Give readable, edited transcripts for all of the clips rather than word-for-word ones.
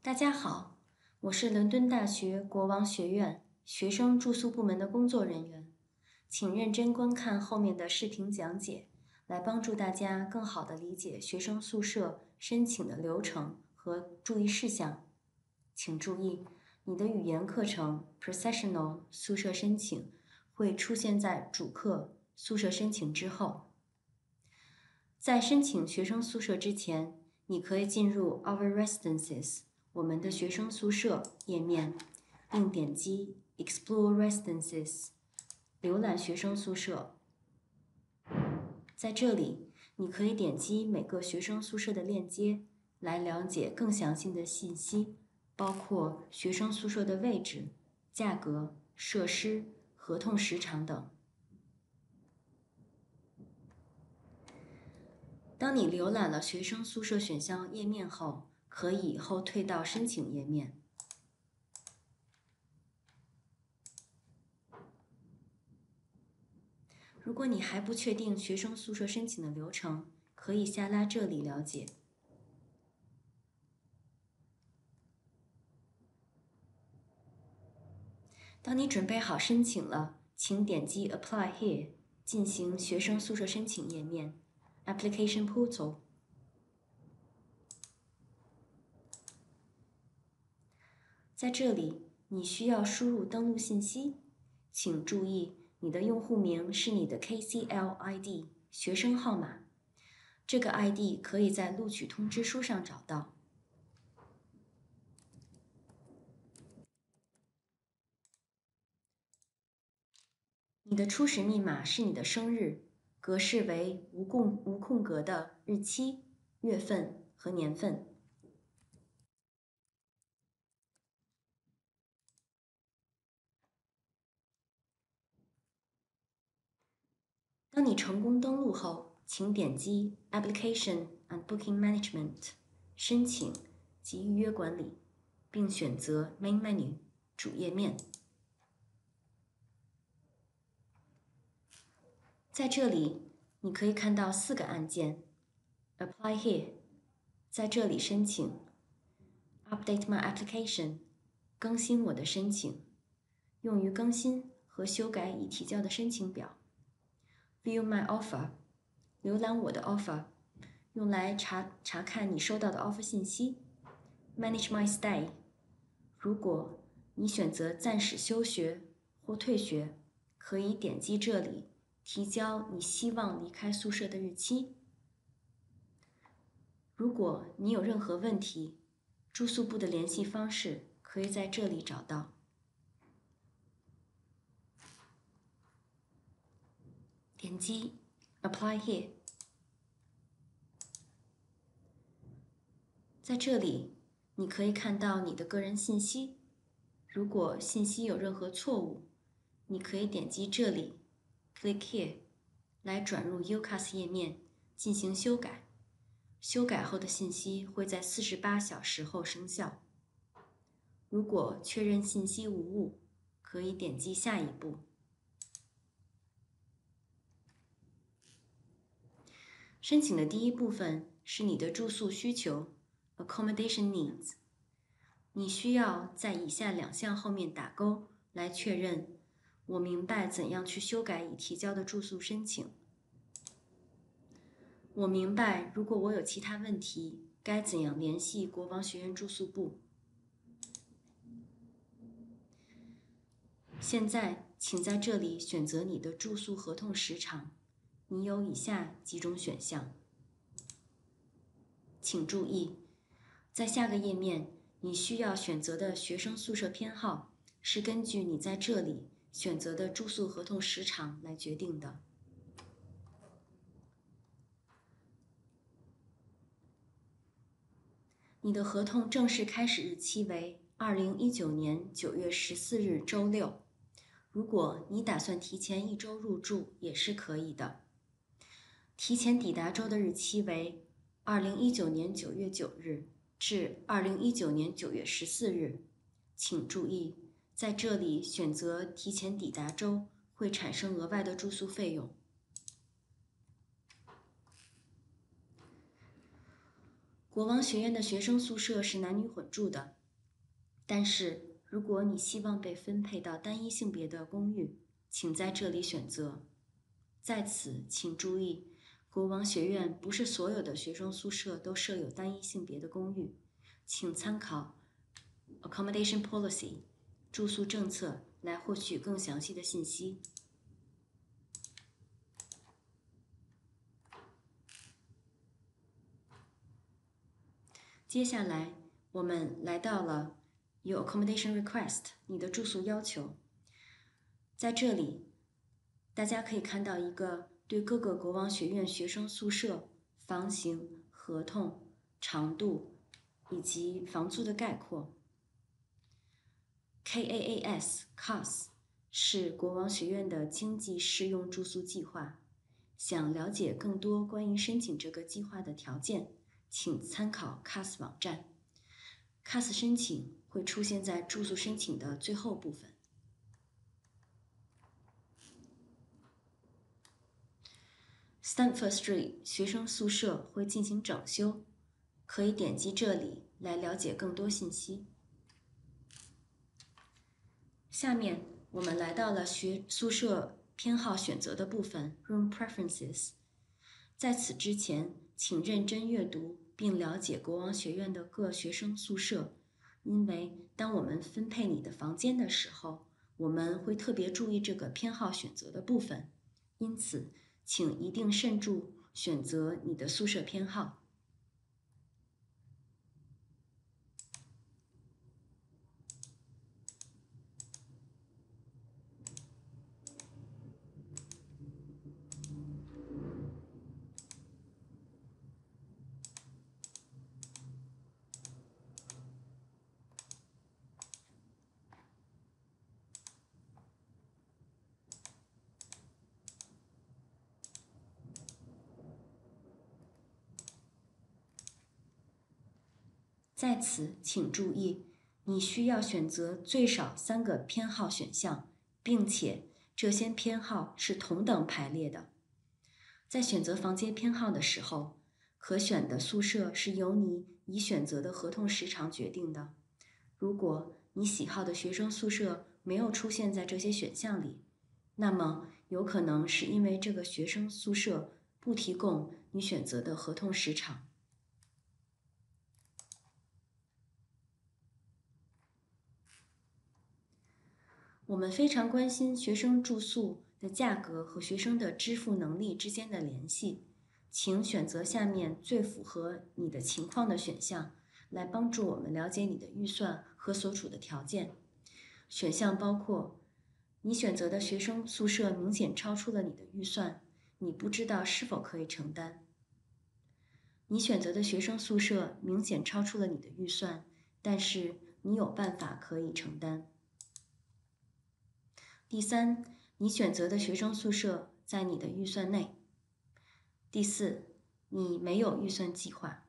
大家好，我是伦敦大学国王学院学生住宿部门的工作人员，请认真观看后面的视频讲解，来帮助大家更好地理解学生宿舍申请的流程和注意事项。请注意，你的语言课程 Professional 宿舍申请会出现在主课宿舍申请之后。在申请学生宿舍之前，你可以进入 Our Residences 我们的学生宿舍页面，并点击 Explore Residences 浏览学生宿舍。在这里，你可以点击每个学生宿舍的链接，来了解更详细的信息，包括学生宿舍的位置、价格、设施、合同时长等。当你浏览了学生宿舍选项页面后，可以后退到申请页面。如果你还不确定学生宿舍申请的流程，可以下拉这里了解。当你准备好申请了，请点击 Apply Here 进行学生宿舍申请页面 Application Portal。在这里，你需要输入登录信息，请注意你的用户名是你的 KCL ID 学生号码，这个 ID 可以在录取通知书上找到。你的初始密码是你的生日，格式为无空格的日期、月份和年份。当你成功登录后，请点击 Application and Booking Management 申请及预约管理，并选择 Main Menu 主页面。在这里，你可以看到4个按键 ：Apply Here， 在这里申请 ；Update My Application， 更新我的申请，用于更新和修改已提交的申请表。View my offer， 浏览我的 offer， 用来查看你收到的 offer 信息。Manage my stay， 如果你选择暂时休学或退学，可以点击这里提交你希望离开宿舍的日期。如果你有任何问题，住宿部的联系方式可以在这里找到。点击 Apply Here。在这里，你可以看到你的个人信息。如果信息有任何错误，你可以点击这里 Click Here 来转入 UCAS 页面进行修改。修改后的信息会在48小时后生效。如果确认信息无误，可以点击下一步。申请的第一部分是你的住宿需求 Accommodation Needs。你需要在以下2项后面打勾来确认我明白怎样去修改已提交的住宿申请。我明白如果我有其他问题，该怎样联系国王学院住宿部。现在，请在这里选择你的住宿合同时长。你有以下几种选项。请注意，在下个页面，你需要选择的学生宿舍编号是根据你在这里选择的住宿合同时长来决定的。你的合同正式开始日期为2019年9月14日周六。如果你打算提前1周入住，也是可以的。提前抵达周的日期为2019年9月9日至2019年9月14日。请注意，在这里选择提前抵达周会产生额外的住宿费用。 国王学院的学生宿舍是男女混住的，但是如果你希望被分配到单一性别的公寓，请在这里选择。在此，请注意，国王学院不是所有的学生宿舍都设有单一性别的公寓，请参考 Accommodation Policy 住宿政策来获取更详细的信息。接下来，我们来到了 Your Accommodation Request 你的住宿要求。在这里，大家可以看到一个对各个国王学院学生宿舍房型、合同、长度以及房租的概括。CAS 是国王学院的经济适用住宿计划。想了解更多关于申请这个计划的条件，请参考 CAS 网站。CAS 申请会出现在住宿申请的最后部分。Stamford Street 学生宿舍会进行整修，可以点击这里来了解更多信息。下面我们来到了宿舍偏好选择的部分 Room Preferences。在此之前，请认真阅读并了解国王学院的各学生宿舍，因为当我们分配你的房间的时候，我们会特别注意这个偏好选择的部分，因此请一定慎重选择你的宿舍偏好。在此，请注意，你需要选择最少3个偏好选项，并且这些偏好是同等排列的。在选择房间偏好的时候，可选的宿舍是由你已选择的合同时长决定的。如果你喜好的学生宿舍没有出现在这些选项里，那么有可能是因为这个学生宿舍不提供你选择的合同时长。我们非常关心学生住宿的价格和学生的支付能力之间的联系，请选择下面最符合你的情况的选项，来帮助我们了解你的预算和所处的条件。选项包括：你选择的学生宿舍明显超出了你的预算，你不知道是否可以承担；你选择的学生宿舍明显超出了你的预算，但是你有办法可以承担。第三，你选择的学生宿舍在你的预算内。第四，你没有预算计划。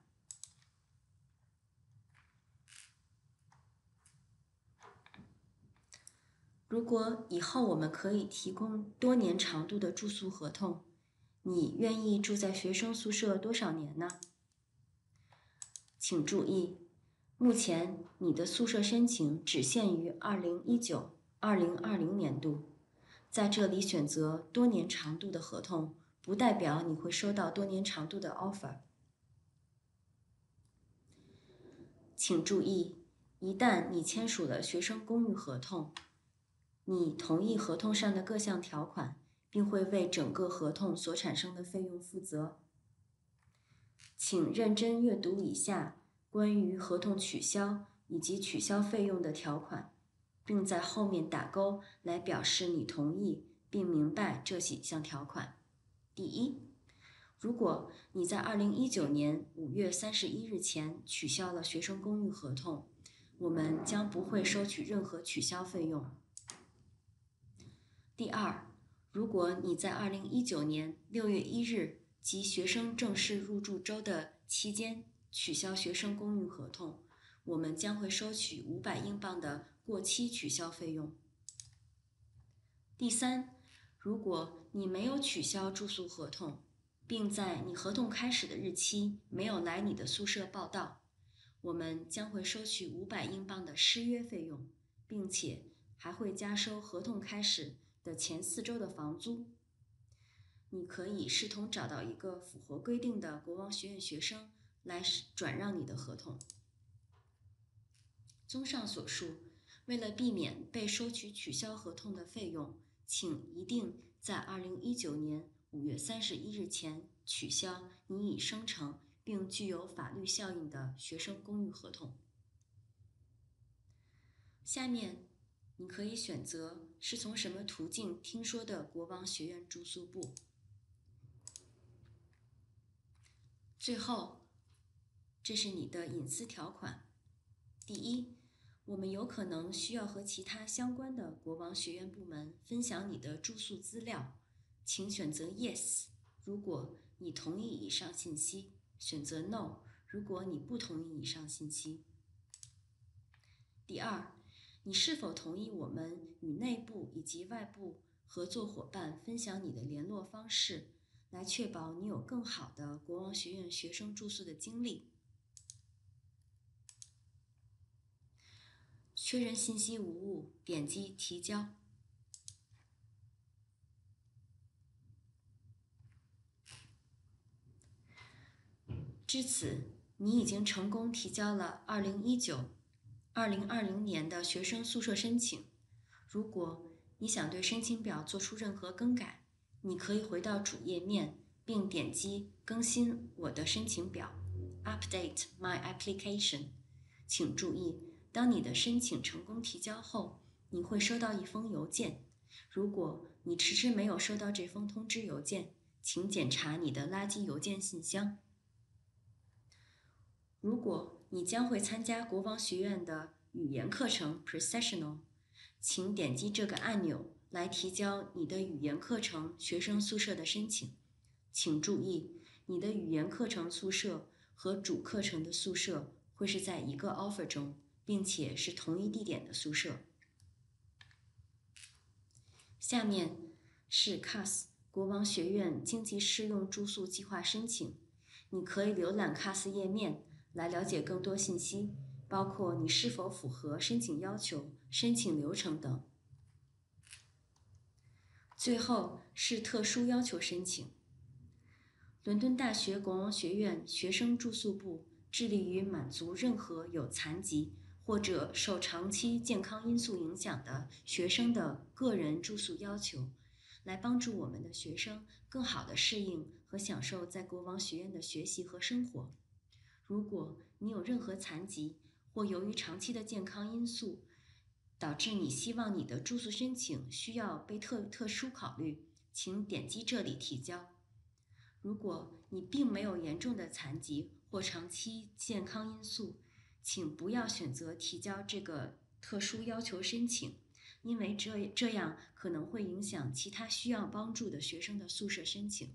如果以后我们可以提供多年长度的住宿合同，你愿意住在学生宿舍多少年呢？请注意，目前你的宿舍申请只限于2019-2020年度。在这里选择多年长度的合同，不代表你会收到多年长度的 offer。请注意，一旦你签署了学生公寓合同，你同意合同上的各项条款，并会为整个合同所产生的费用负责。请认真阅读以下关于合同取消以及取消费用的条款，并在后面打勾来表示你同意并明白这几项条款。第一，如果你在2019年5月31日前取消了学生公寓合同，我们将不会收取任何取消费用。第二，如果你在2019年6月1日及学生正式入住周的期间取消学生公寓合同，我们将会收取500英镑的过期取消费用。第三，如果你没有取消住宿合同， 并在你合同开始的日期没有来你的宿舍报到，我们将会收取500英镑的失约费用，并且还会加收合同开始的前4周的房租。你可以视同找到一个符合规定的国王学院学生来转让你的合同。综上所述，为了避免被收取取消合同的费用，请一定在2019年5月31日前取消你已生成并具有法律效应的学生公寓合同。下面你可以选择是从什么途径听说的国王学院住宿部。最后，这是你的隐私条款。第一，我们有可能需要和其他相关的国王学院部门分享你的住宿资料，请选择 Yes， 如果你同意以上信息，选择 No， 如果你不同意以上信息。第二，你是否同意我们与内部以及外部合作伙伴分享你的联络方式，来确保你有更好的国王学院学生住宿的经历？确认信息无误，点击提交。至此，你已经成功提交了2019-2020年的学生宿舍申请。如果你想对申请表做出任何更改，你可以回到主页面并点击更新我的申请表 Update my application。 请注意，当你的申请成功提交后，你会收到一封邮件。如果你迟迟没有收到这封通知邮件，请检查你的垃圾邮件信箱。如果你将会参加国王学院的语言课程 Processional， 请点击这个按钮来提交你的语言课程学生宿舍的申请。请注意，你的语言课程宿舍和主课程的宿舍会是在一个 offer 中，并且是同一地点的宿舍。下面是 CAS 国王学院经济适用住宿计划申请，你可以浏览 CAS 页面来了解更多信息，包括你是否符合申请要求、申请流程等。最后是特殊要求申请。伦敦大学国王学院学生住宿部致力于满足任何有残疾或者受长期健康因素影响的学生的个人住宿要求，来帮助我们的学生更好地适应和享受在国王学院的学习和生活。如果你有任何残疾，或由于长期的健康因素导致你希望你的住宿申请需要被特殊考虑，请点击这里提交。如果你并没有严重的残疾或长期健康因素，请不要选择提交这个特殊要求申请，因为这样可能会影响其他需要帮助的学生的宿舍申请。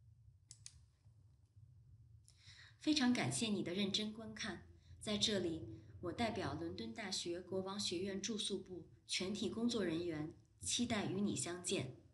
非常感谢你的认真观看，在这里，我代表伦敦大学国王学院住宿部全体工作人员，期待与你相见。